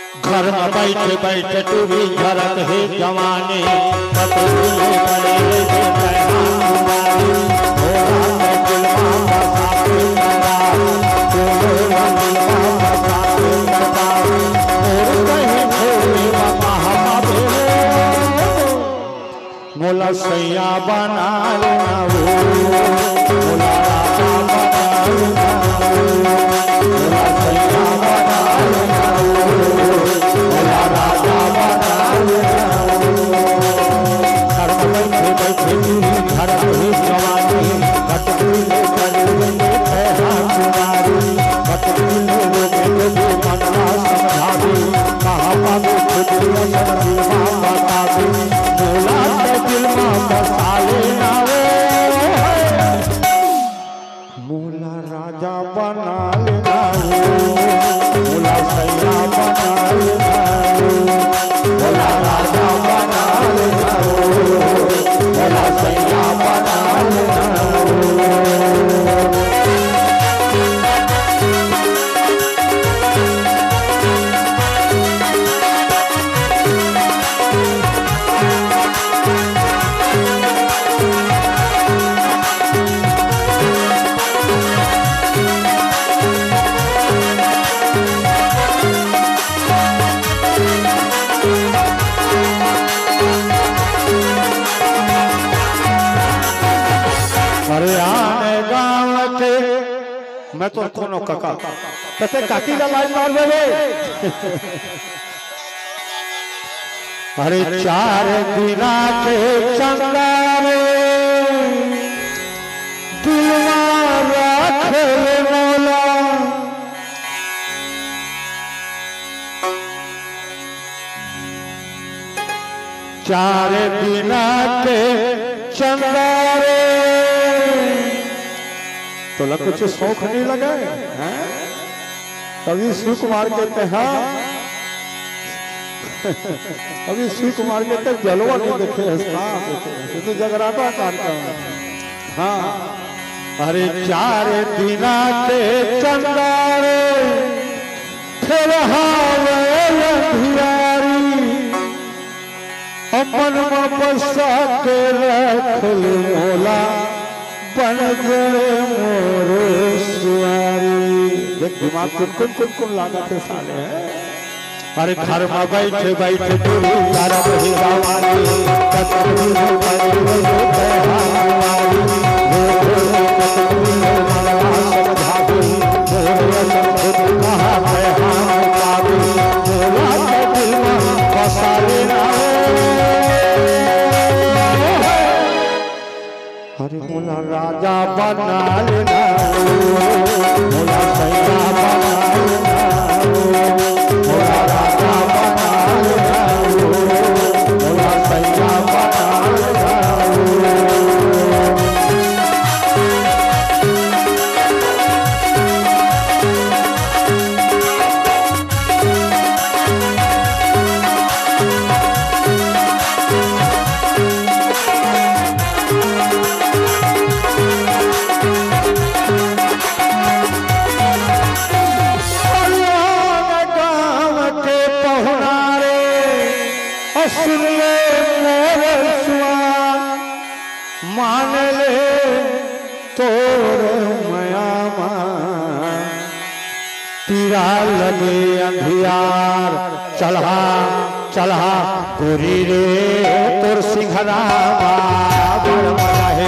घर में बैठे बैठे तू भी झरत है जवानी पतले बड़े मोला सैया बना लेना वो मोला राजा बना लेना मोला सैया बना लेना मोला राजा बना लेना घर में बैठे बैठे घर में जवानी कटकुले कटकुले कुमारी कटकुले लोगे मनवा समझावी कहाँ पावे खुद जीवा बतावी मोला दिल में बसा लेना मोला राजा बना लेना मोला सैया बना लेना मोला राजा बना लेना मोला सैया बना लेना मैं तो कोनो काका तते काकी का लाइन मार देवे अरे चार दिना के चंगारे दिलवा रख ले मौला चार दिना के चंगारे तो कुछ शौक नहीं लगे कभी शिव कुमार कहते हैं अभी शिव कुमार कहते जलवा नहीं देखे देखे तो जगराता कार्यक्रम हाँ अरे चार दिना के चंदारे फिर हारी अपन बसा के रख ले मोला बन गए मोरे सुआरी देख दिमाग कुन लागत है साले अरे घर में बैठे बैठे तू तारा बही रावानी कतरी में बनी वो बहावानी वो कतरी मनवा समझावी मोरे सब कहा बहान पावी मोला के दिल में बसा लेना अरे मोला राजा बना लेना मोला सैया बना लेना मोला राजा बना लेना मोला सैया बना लेना मान ले तोर मयामा तीरा लगे अंधियार चढ़ा चढ़ा गोरी रे तोर सिंघरामा बड़ मजा है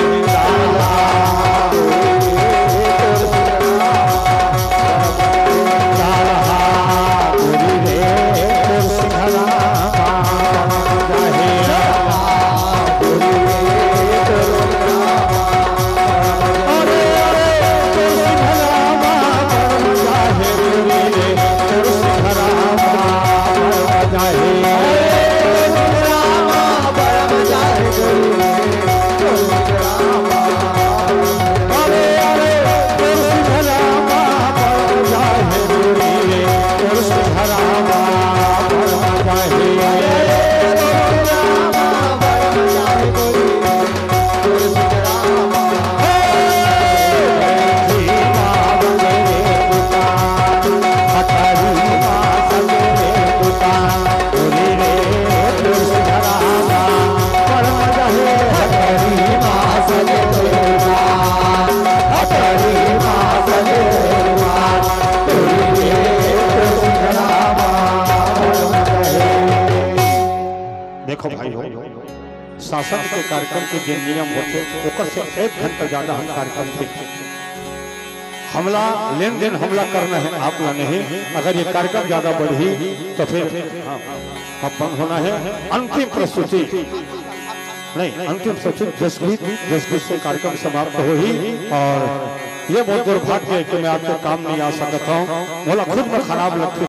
शासन के कार्यक्रम के जो नियम होते ओकर से 1 घंटा ज्यादा हम कार्यक्रम देखें। हमला लेन देन हमला करना है आपला नहीं। अगर ये कार्यक्रम ज्यादा बढ़ी तो फिर बंद होना है। अंतिम प्रस्तुति नहीं, अंतिम प्रस्तुति जसगीत से कार्यक्रम समाप्त हो ही। और ये बहुत दुर्भाग्य है कि मैं आपके काम नहीं आ सकता हूँ। बोला खुद में खराब लगती